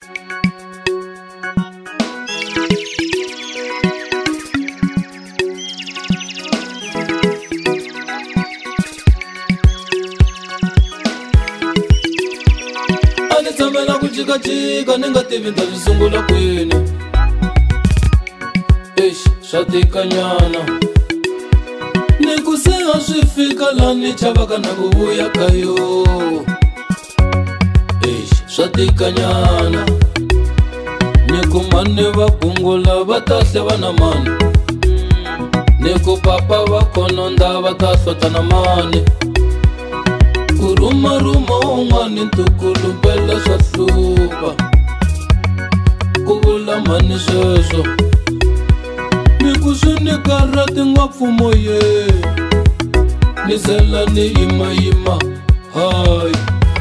Tsamela ku jikajika ni nga tivi nda swi sungula kwini. Swa tikanyana ni ku se a swi fika laha ni chavaka na ku vuya ka yo. Swa tikanyana ni ku mani va gungula va ta hleva na mani, ni ku papa va kononda va ta hlota na mani. Kuruma un'wani ntukulumpela swa hlupa, ku vula mani sweswo ni ku swi ni karhati ngopfu moyeni, ni zela ni yimayima hayi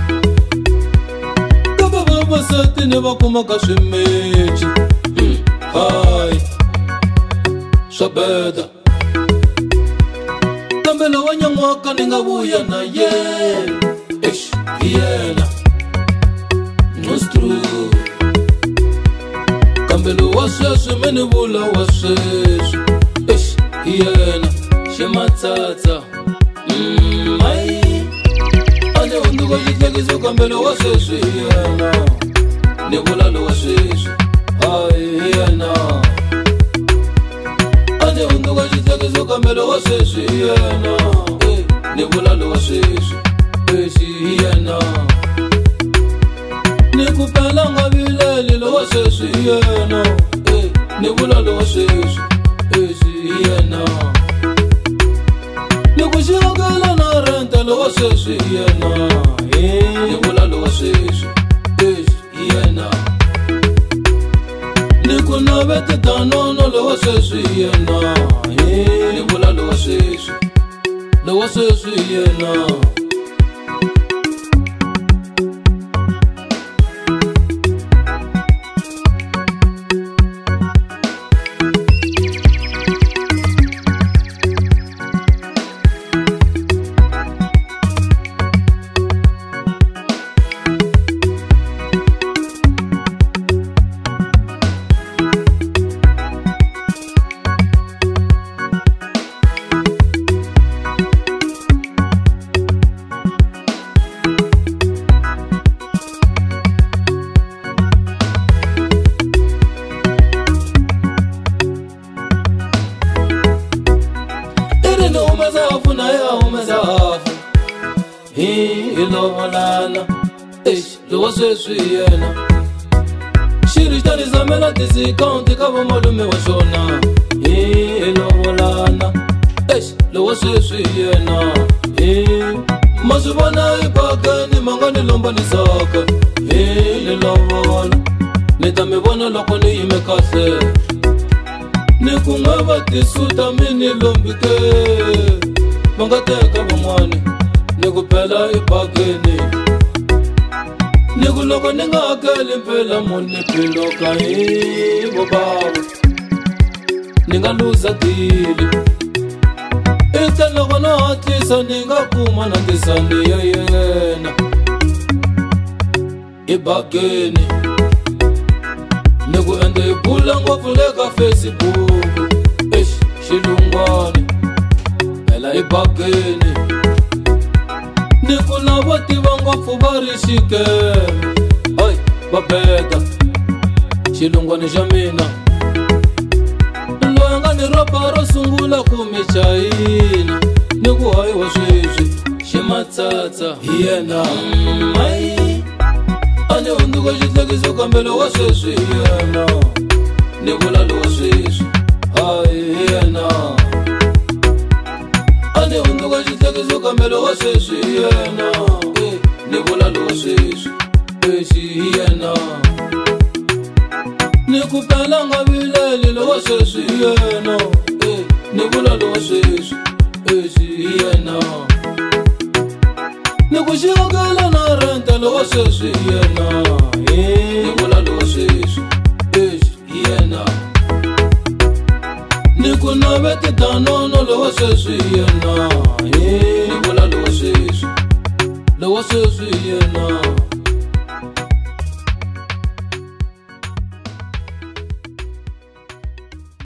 ka vavasati ni va kumaka swimeci hayi swa beda. Kambe lawa nyan'waka ni nga vuya na yena, yena it's true. Kambe lowa sweswi me ni vula wa sweswi, yena ximatsatsa ai a ni hunduka xihlekiso. Kambe lowa sweswi yena ni vula lowa sweswi ai yena a ni hunduka xihlekiso. Kambe lowa sweswi yena ni vula lowa sweswi yena ni ku pela nga vileli lowa sweswi yena ni vula lowa sweswi yena ni ku xiyokela na renta lowa sweswi yena ni vula lowa sweswi yena ni ku navete danono lowa sweswi yena ni vula lowa sweswi yena. Ilovolana lowa sweswi yena xirixitani zamela disikaunti ka vamalume wa xona. Ilovolana lowa sweswi yena ma swi vona ebakeni ma nga ni lombanisaka. Ni lovola ni ta mi vona loko ni yime kahle, ni ku nga va tisuta mi ni lombike va nga teka van'wani ni ku phela ebakeni. Ni ku loko ni nga hakeli mpela muni piloka vo bava ni nga luza dili. Ita loko no hatlisa ni nga kuma na tisandi ya yena ebakeni. Ni ku endla hi bula ngopfu le ka Facebook xilungwani phela ebakeni. Ni ku lava tiva ngopfu va ri xikeme va beta xilungwani xa mina. Loyi nga ni ropa ro sungula ku mi chayina, ni ku hayiwa sweswi ximatsatsa hi yena ai a ni hunduka xihlekiso. Kambe lowa sweswi yena ni vula lowa sweswi ai yena a ni hunduka xihlekiso. Kambe lowa sweswi yena ni vula lowa sweswi yena ni ku pela nga vileli lowa sweswi yena ni vula lowa sweswi.